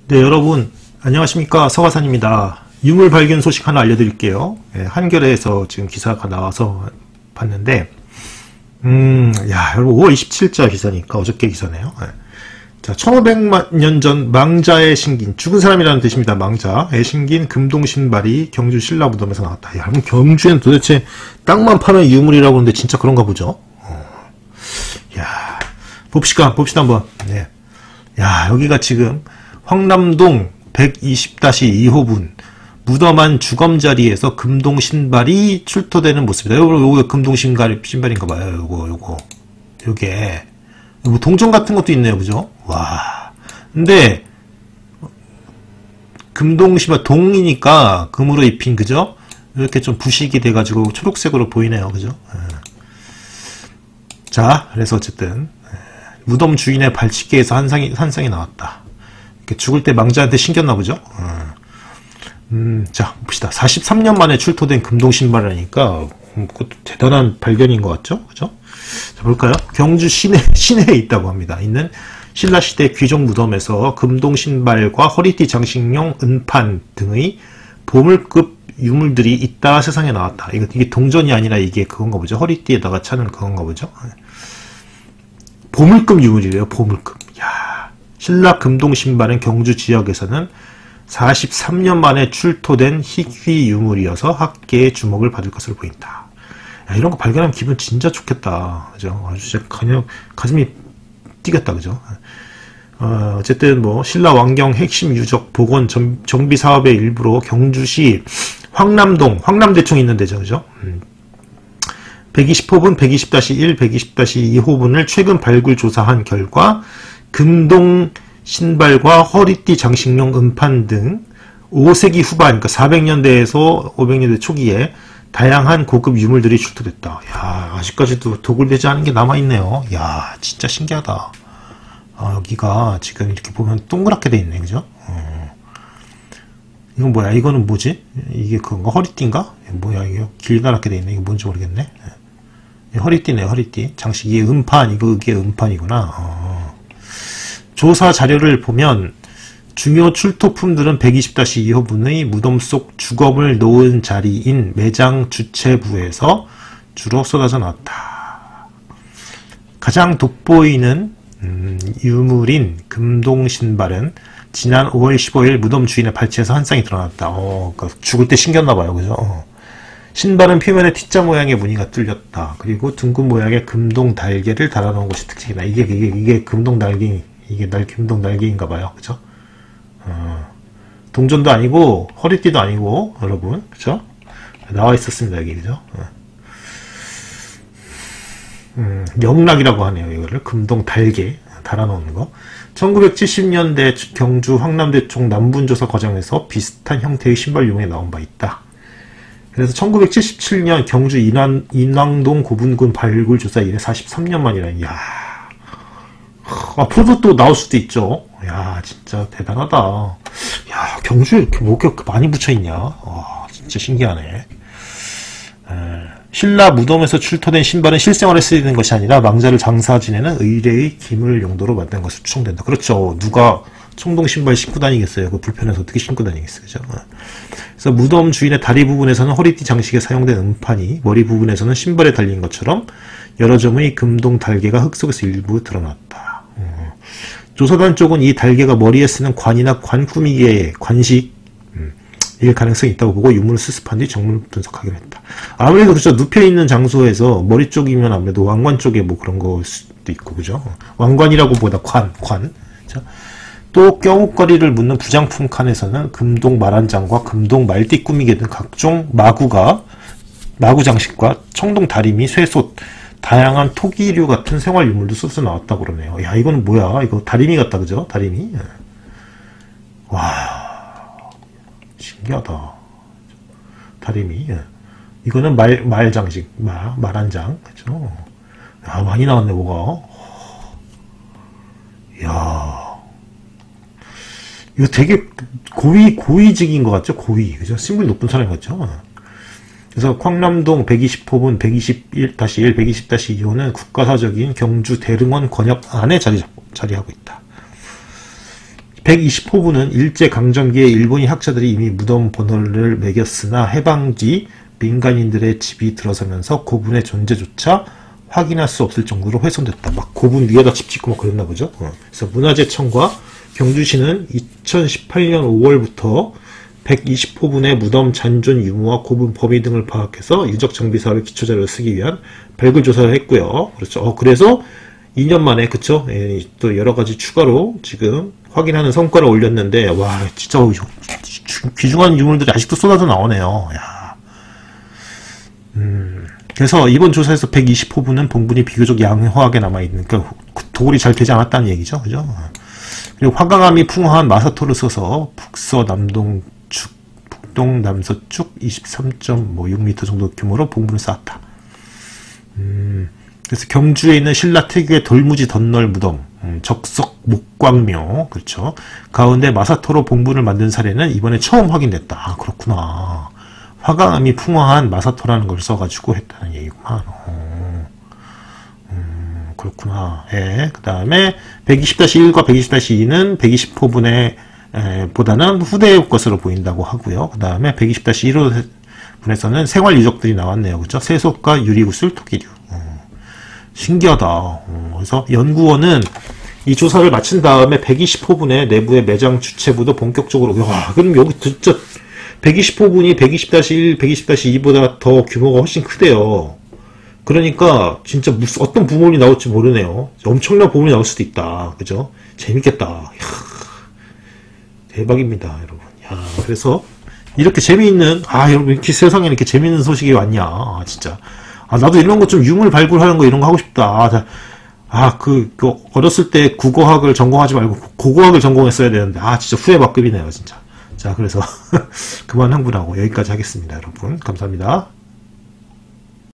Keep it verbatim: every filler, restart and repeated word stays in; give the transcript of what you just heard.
네, 여러분 안녕하십니까, 서가산입니다. 유물 발견 소식 하나 알려드릴게요. 네, 한겨레에서 지금 기사가 나와서 봤는데 음, 야, 여러분 오월 이십칠일자 기사니까 어저께 기사네요. 네. 자, 천오백만 년 전 망자의 신긴, 죽은 사람이라는 뜻입니다. 망자의 신긴 금동 신발이 경주 신라 무덤에서 나왔다. 야, 여러분 경주엔 도대체 땅만 파는 유물이라고 하는데 진짜 그런가 보죠. 어. 야, 봅시다, 봅시다 한번. 네. 야, 여기가 지금 황남동 백이십 이 호분 무덤 주검 자리에서 금동 신발이 출토되는 모습이다. 요거, 요거 금동 신발, 신발인가봐요. 요거, 요거. 요게. 뭐 동전 같은 것도 있네요. 그죠? 와. 근데, 금동 신발, 동이니까 금으로 입힌, 그죠? 이렇게 좀 부식이 돼가지고 초록색으로 보이네요. 그죠? 자, 그래서 어쨌든, 무덤 주인의 발치기에서 한 쌍이, 한 쌍이 나왔다. 죽을 때 망자한테 신겼나 보죠? 음, 자, 봅시다. 사십삼 년 만에 출토된 금동 신발이라니까, 음, 그것도 대단한 발견인 것 같죠? 그죠? 자, 볼까요? 경주 시내, 시내에 있다고 합니다. 있는 신라시대 귀족 무덤에서 금동 신발과 허리띠 장식용 은판 등의 보물급 유물들이 잇따라 세상에 나왔다. 이거, 이게 동전이 아니라 이게 그건가 보죠? 허리띠에다가 차는 그건가 보죠? 보물급 유물이래요, 보물급. 야, 신라 금동 신발은 경주 지역에서는 사십삼 년 만에 출토된 희귀 유물이어서 학계의 주목을 받을 것으로 보인다. 야, 이런 거 발견하면 기분 진짜 좋겠다. 그죠? 아주 진짜 그냥 가슴이 뛰겠다. 그죠? 어, 어쨌든 뭐 신라 왕경 핵심 유적 복원 정, 정비 사업의 일부로 경주시 황남동, 황남대청이 있는 데죠. 그죠? 음. 백이십 호분, 백이십 일, 백이십 이 호분을 최근 발굴 조사한 결과 금동 신발과 허리띠 장식용 은판 등 오 세기 후반, 그러니까 사백 년대에서 오백 년대 초기에 다양한 고급 유물들이 출토됐다. 야, 아직까지도 도굴되지 않은 게 남아있네요. 야, 진짜 신기하다. 아, 여기가 지금 이렇게 보면 동그랗게 돼 있네. 그죠? 어. 이건 뭐야? 이거는 뭐지? 이게 그건가? 허리띠인가? 뭐야, 이게 길다랗게 돼 있네. 이거 뭔지 모르겠네. 허리띠네, 허리띠. 장식, 이게 은판, 이거, 이게 은판이구나. 어. 조사 자료를 보면 중요 출토품들은 백이십 이 호분의 무덤 속 주검을 놓은 자리인 매장 주체부에서 주로 쏟아져 나왔다. 가장 돋보이는 음, 유물인 금동 신발은 지난 오월 십오일 무덤 주인의 발치에서 한 쌍이 드러났다. 어, 그러니까 죽을 때 신겼나봐요. 그죠? 어. 신발은 표면에 T자 모양의 무늬가 뚫렸다. 그리고 둥근 모양의 금동 달개를 달아놓은 것이 특징이다. 이게, 이게, 이게 금동 달개, 이게 날, 금동 달개인가봐요. 그죠? 어, 동전도 아니고, 허리띠도 아니고, 여러분. 그죠? 나와 있었습니다. 여기, 그죠? 어. 음, 명락이라고 하네요. 이거를. 금동 달개. 달아놓은 거. 천구백칠십 년대 경주 황남대청 남분조사 과정에서 비슷한 형태의 신발 유물이 나온 바 있다. 그래서 천구백칠십칠 년 경주 인왕, 인왕동 고분군 발굴 조사 이래 사십삼 년 만이라니. 야, 앞으로도 또 나올 수도 있죠. 야, 진짜 대단하다. 야, 경주에 이렇게 뭐가 이렇게 많이 붙여있냐. 와, 진짜 신기하네. 에, 신라 무덤에서 출토된 신발은 실생활에 쓰이는 것이 아니라 망자를 장사 지내는 의뢰의 기물 용도로 만든 것으로 추정된다. 그렇죠. 누가 청동 신발 신고 다니겠어요. 그 불편해서 어떻게 신고 다니겠어요. 그죠? 그래서 무덤 주인의 다리 부분에서는 허리띠 장식에 사용된 은판이, 머리 부분에서는 신발에 달린 것처럼 여러 점의 금동 달개가 흙 속에서 일부 드러났다. 음. 조사단 쪽은 이 달개가 머리에 쓰는 관이나 관 꾸미기의 관식, 음, 일 가능성이 있다고 보고 유물을 수습한 뒤 정물 분석하기로 했다. 아무래도 그렇죠. 눕혀있는 장소에서 머리 쪽이면 아무래도 왕관 쪽에 뭐 그런 거 수도 있고, 그죠? 왕관이라고 보다 관, 관. 그렇죠? 또 껴목걸이를 묻는 부장품 칸에서는 금동 말한장과 금동 말띠 꾸미기 등 각종 마구가 마구 장식과 청동 다리미, 쇠솥, 다양한 토기류 같은 생활 유물도 쏟아져 나왔다고 그러네요. 야, 이거는 뭐야? 이거 다리미 같다, 그죠? 다리미. 와, 신기하다. 다리미. 이거는 말, 말 장식, 말, 말한장, 그죠? 야, 많이 나왔네, 뭐가. 야. 이거 되게 고위, 고위직인 것 같죠? 고위. 그죠? 신분이 높은 사람 같죠? 그래서 황남동 백이십 호분 백이십일 일, 백이십 이 호는 국가사적인 경주 대릉원 권역 안에 자리, 자리하고 있다. 백이십 호부는 일제강점기에 일본인 학자들이 이미 무덤 번호를 매겼으나 해방 뒤 민간인들의 집이 들어서면서 고분의 존재조차 확인할 수 없을 정도로 훼손됐다. 막 고분 위에다 집 짓고 막 그랬나 보죠. 어. 그래서 문화재청과 경주시는 이천십팔 년 오월부터 백이십 호분의 무덤 잔존 유무와 고분 범위 등을 파악해서 유적 장비 사업의 기초자료를 쓰기 위한 발굴 조사를 했고요. 그렇죠. 어, 그래서 이 년 만에 그쵸? 예, 또 여러 가지 추가로 지금 확인하는 성과를 올렸는데 와 진짜 귀중한 유물들이 아직도 쏟아져 나오네요. 야. 음, 그래서 이번 조사에서 백이십 호분은 봉분이 비교적 양호하게 남아있는, 그러니까 도굴이 잘 되지 않았다는 얘기죠. 그죠? 그리고 화강암이 풍화한 마사토를 써서 북서 남동축, 북동 남서축 이십삼 점 육 미터 정도 규모로 봉분을 쌓았다. 음, 그래서 경주에 있는 신라 특유의 돌무지 덧널 무덤, 음, 적석 목광묘, 그렇죠. 가운데 마사토로 봉분을 만든 사례는 이번에 처음 확인됐다. 아, 그렇구나. 화강암이 풍화한 마사토라는 걸 써가지고 했다는 얘기구만. 어, 음, 그렇구나. 예. 그 다음에 백이십 일과 백이십 이는 백이십 호분의 에, 보다는 후대의 것으로 보인다고 하고요. 그 다음에 백이십 일 호분에서는 생활 유적들이 나왔네요. 그죠? 세속과 유리구슬, 토기류. 어, 신기하다. 어, 그래서 연구원은 이 조사를 마친 다음에 백이십 호분의 내부의 매장 주체부도 본격적으로, 와, 그럼 여기 진짜 백이십 호분이 백이십 일, 백이십 이보다 더 규모가 훨씬 크대요. 그러니까 진짜 무슨 어떤 부문이 나올지 모르네요. 엄청난 부문이 나올 수도 있다. 그죠? 재밌겠다. 이야, 대박입니다, 여러분. 야, 그래서 이렇게 재미있는, 아, 여러분 이렇게 세상에 이렇게 재미있는 소식이 왔냐. 아, 진짜. 아, 나도 이런 거 좀 유물 발굴하는 거 이런 거 하고 싶다. 아, 아 그, 그 어렸을 때 국어학을 전공하지 말고 고고학을 전공했어야 되는데, 아, 진짜 후회박급이네요, 진짜. 자, 그래서 그만 흥분하고 여기까지 하겠습니다, 여러분. 감사합니다.